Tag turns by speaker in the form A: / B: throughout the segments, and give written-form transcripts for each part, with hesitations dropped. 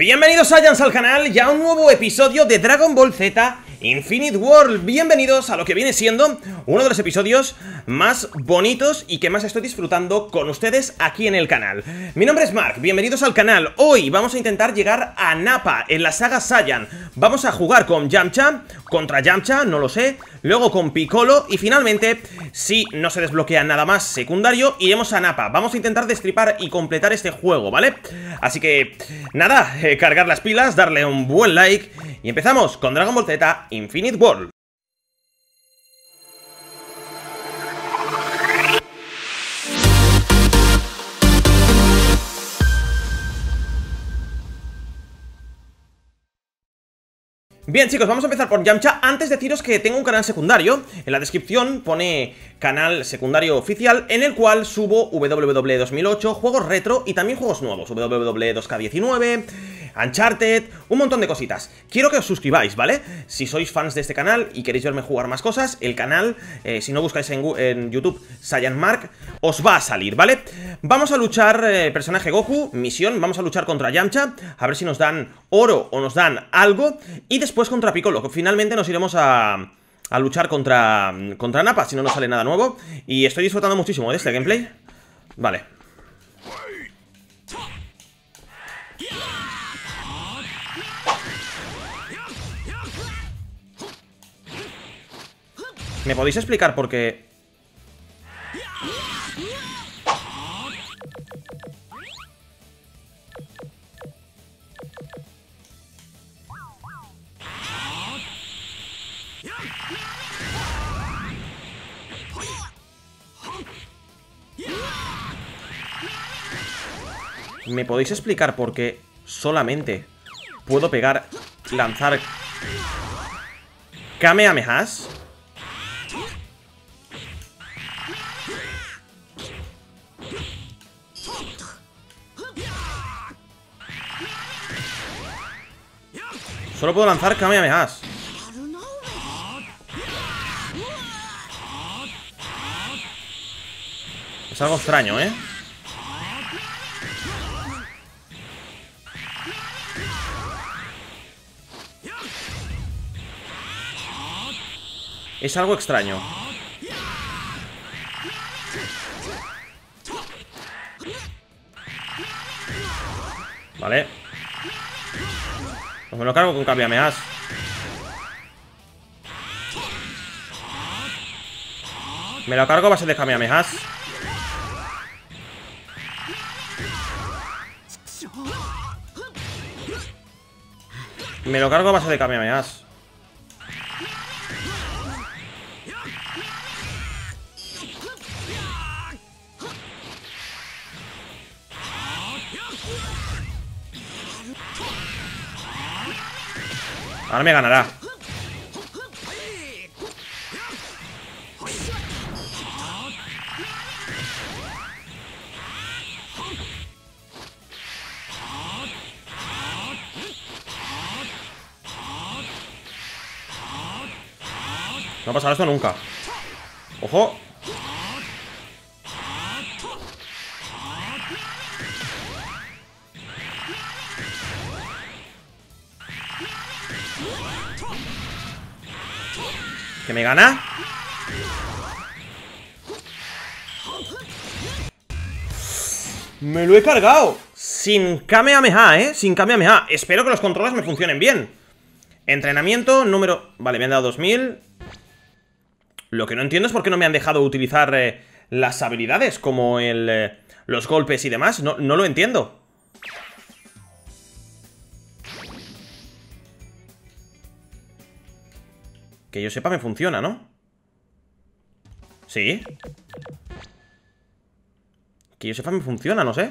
A: Bienvenidos Saiyans al canal y a un nuevo episodio de Dragon Ball Z Infinite World. Bienvenidos a lo que viene siendo uno de los episodios más bonitos y que más estoy disfrutando con ustedes aquí en el canal. Mi nombre es Mark, bienvenidos al canal. Hoy vamos a intentar llegar a Nappa en la saga Saiyan. Vamos a jugar con Yamcha, contra Yamcha, no lo sé. Luego con Piccolo y finalmente, si no se desbloquea nada más secundario, iremos a Nappa. Vamos a intentar destripar y completar este juego, ¿vale? Así que, nada, cargar las pilas, darle un buen like y empezamos con Dragon Ball Z Infinite World. Bien chicos, vamos a empezar por Yamcha. Antes deciros que tengo un canal secundario. En la descripción pone canal secundario oficial, en el cual subo WWE 2008, juegos retro y también juegos nuevos, WWE 2K19, Uncharted, un montón de cositas. Quiero que os suscribáis, ¿vale? Si sois fans de este canal y queréis verme jugar más cosas, el canal, si no buscáis en YouTube Saiyan Mark, os va a salir, ¿vale? Vamos a luchar, personaje Goku, misión, vamos a luchar contra Yamcha, a ver si nos dan oro o nos dan algo, y después contra Piccolo, que finalmente nos iremos a luchar contra Nappa, si no nos sale nada nuevo. Y estoy disfrutando muchísimo de este gameplay. Vale. ¿Me podéis explicar por qué? ¿Me podéis explicar por qué solamente puedo pegar, lanzar Kamehamehas? Solo puedo lanzar Kamehamehas. Es algo extraño, ¿eh? Es algo extraño. Vale. Pues me lo cargo con Kamehamehas. Me lo cargo a base de Kamehamehas. Me lo cargo a base de Kamehamehas. Ahora me ganará. No ha pasado esto nunca. ¡Ojo! ¿Que me gana? ¡Me lo he cargado! Sin Kamehameha, ¿eh? Sin Kamehameha. Espero que los controles me funcionen bien. Entrenamiento, número... Vale, me han dado 2000. Lo que no entiendo es por qué no me han dejado utilizar las habilidades, como los golpes y demás. No lo entiendo. Que yo sepa me funciona, ¿no? Sí. Que yo sepa me funciona, no sé.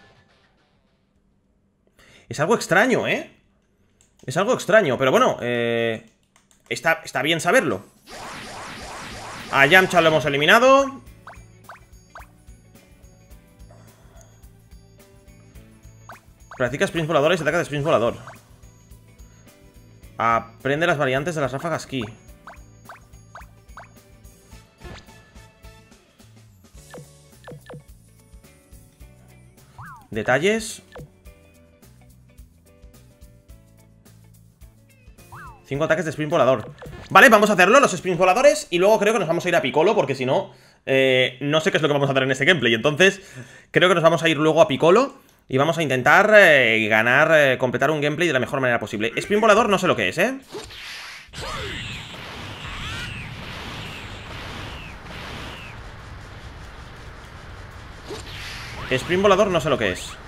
A: Es algo extraño, ¿eh? Es algo extraño, pero bueno, está bien saberlo. A Yamcha lo hemos eliminado. Practica sprints voladores y ataca de sprints volador. Aprende las variantes de las ráfagas ki. Detalles. 5 ataques de sprint volador. Vale, vamos a hacerlo, los sprints voladores. Y luego creo que nos vamos a ir a Piccolo, porque si no, no sé qué es lo que vamos a hacer en este gameplay. Entonces, creo que nos vamos a ir luego a Piccolo y vamos a intentar ganar, completar un gameplay de la mejor manera posible. Sprint volador no sé lo que es, Sprint volador no sé lo que es.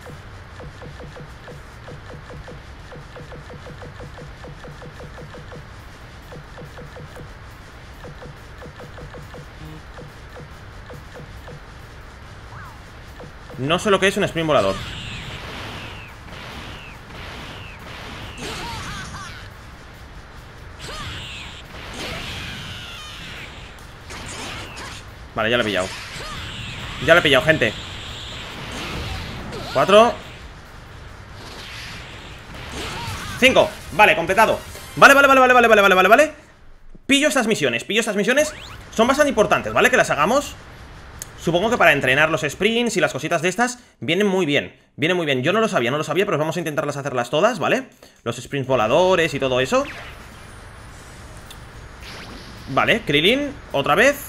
A: No sé lo que es un sprint volador. Vale, ya lo he pillado. Ya lo he pillado, gente. 4 5. Vale, completado. Vale. Pillo estas misiones. Son bastante importantes, ¿vale? Que las hagamos. Supongo que para entrenar los sprints y las cositas de estas vienen muy bien. Yo no lo sabía, pero vamos a intentarlas hacerlas todas, ¿vale? Los sprints voladores y todo eso. Vale, Krillin, otra vez.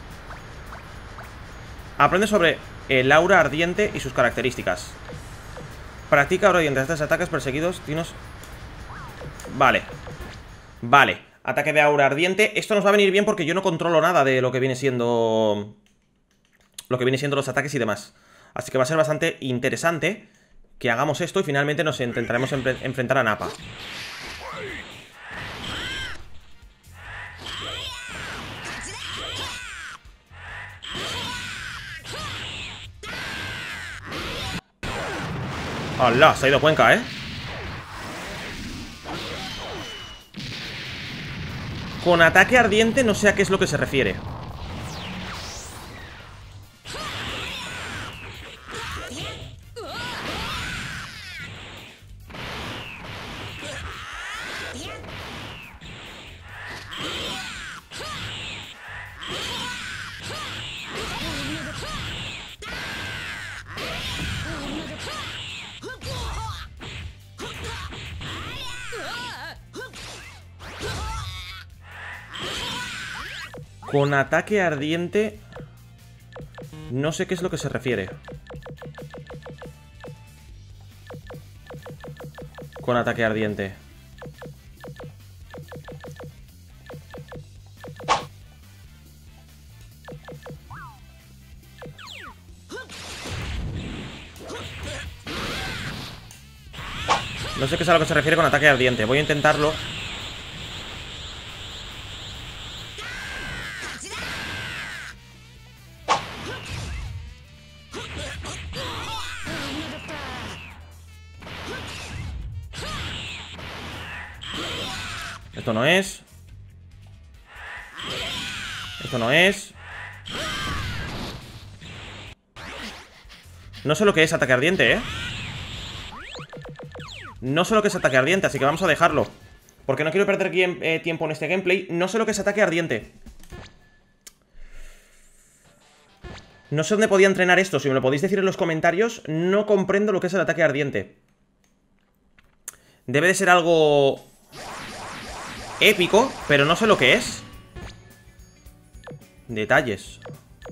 A: Aprende sobre el aura ardiente y sus características. Practica aura ardiente. Estos ataques perseguidos. Vale. Ataque de aura ardiente. Esto nos va a venir bien porque yo no controlo nada de lo que viene siendo los ataques y demás. Así que va a ser bastante interesante que hagamos esto y finalmente nos intentaremos enfrentar a Nappa. ¡Hala! Se ha ido Cuenca, Con ataque ardiente no sé a qué es lo que se refiere. Con ataque ardiente no sé qué es lo que se refiere. Con ataque ardiente. No sé qué es a lo que se refiere con ataque ardiente. Voy a intentarlo. Esto no es. Esto no es. No sé lo que es ataque ardiente, No sé lo que es ataque ardiente, así que vamos a dejarlo. Porque no quiero perder tiempo en este gameplay. No sé lo que es ataque ardiente. No sé dónde podía entrenar esto. Si me lo podéis decir en los comentarios. No comprendo lo que es el ataque ardiente. Debe de ser algo épico, pero no sé lo que es. Detalles.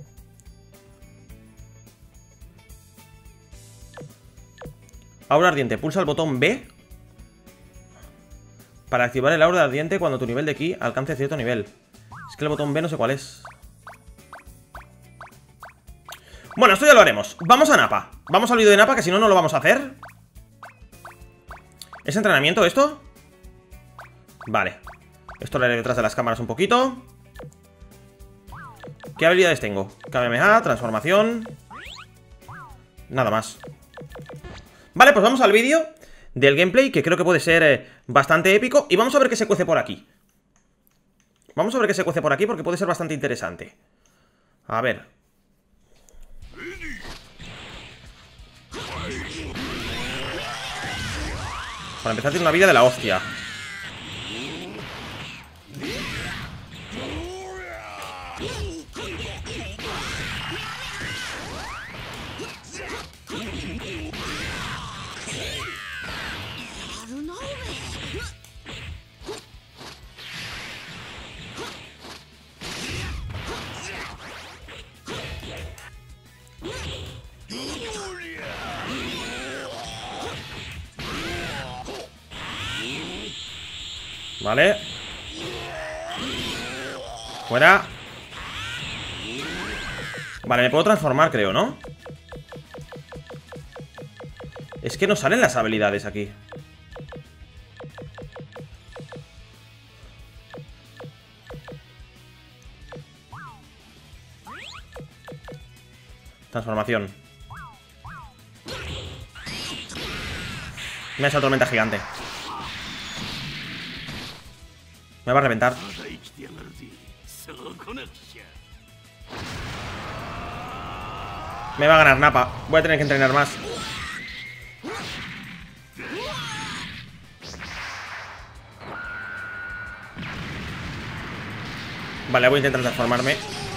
A: Aura ardiente. Pulsa el botón B para activar el aura ardiente cuando tu nivel de ki alcance cierto nivel. Es que el botón B no sé cuál es. Bueno, esto ya lo haremos. Vamos a Nappa. Vamos al vídeo de Nappa, que si no, no lo vamos a hacer. ¿Es entrenamiento esto? Vale. Esto lo haré detrás de las cámaras un poquito. ¿Qué habilidades tengo? Kamehameha, transformación. Nada más. Vale, pues vamos al vídeo del gameplay, que creo que puede ser bastante épico. Y vamos a ver qué se cuece por aquí. Vamos a ver qué se cuece por aquí, porque puede ser bastante interesante. A ver. Para empezar tiene una vida de la hostia. Vale. Fuera. Vale, me puedo transformar, creo, ¿no? Es que no salen las habilidades aquí. Transformación. Me ha hecho tormenta gigante. Me va a reventar. Me va a ganar Nappa. Voy a tener que entrenar más. Vale, voy a intentar transformarme.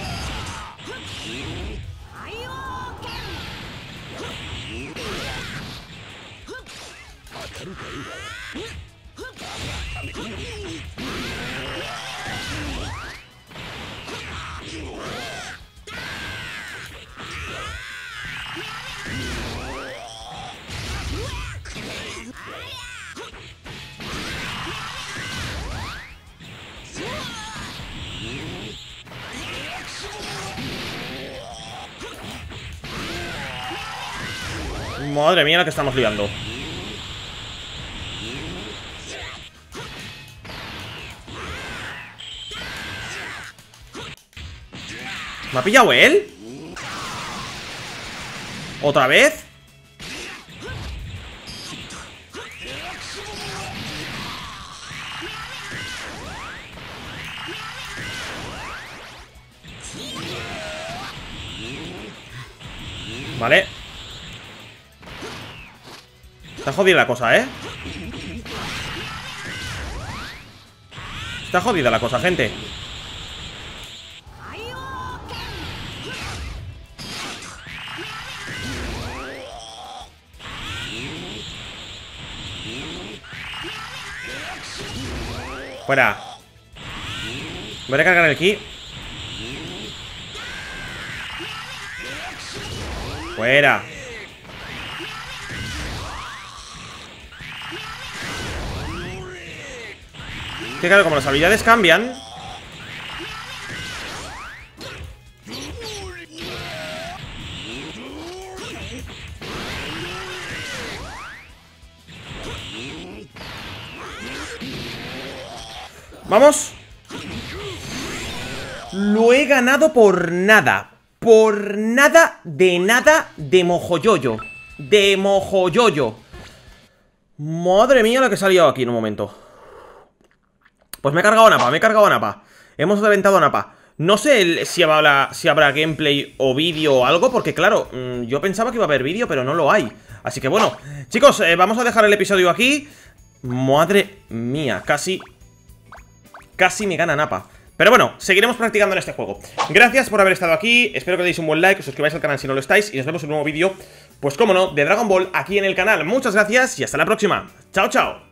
A: Madre mía, la que estamos liando. ¿Me ha pillado él? ¿Otra vez? Vale. Está jodida la cosa, ¿eh? Está jodida la cosa, gente. Fuera. Voy a recargar el ki. Fuera. Que claro, como las habilidades cambian. Vamos. Lo he ganado por nada. Por nada de mojoyoyo. De mojoyoyo. Madre mía, la que he salido aquí en un momento. Pues me he cargado a Nappa, Hemos reventado a Nappa. No sé si habrá gameplay o vídeo o algo, porque claro, yo pensaba que iba a haber vídeo, pero no lo hay. Así que bueno, chicos, vamos a dejar el episodio aquí. Madre mía, casi me gana Nappa. Pero bueno, seguiremos practicando en este juego. Gracias por haber estado aquí, espero que le deis un buen like, os suscribáis al canal si no lo estáis, y nos vemos en un nuevo vídeo, pues cómo no, de Dragon Ball aquí en el canal. Muchas gracias y hasta la próxima. Chao, chao.